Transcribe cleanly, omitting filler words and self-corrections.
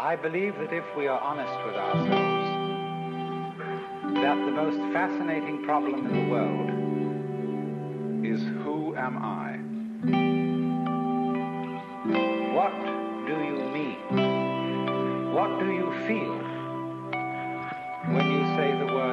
I believe that if we are honest with ourselves, that the most fascinating problem in the world is who am I? What do you mean? What do you feel when you say the word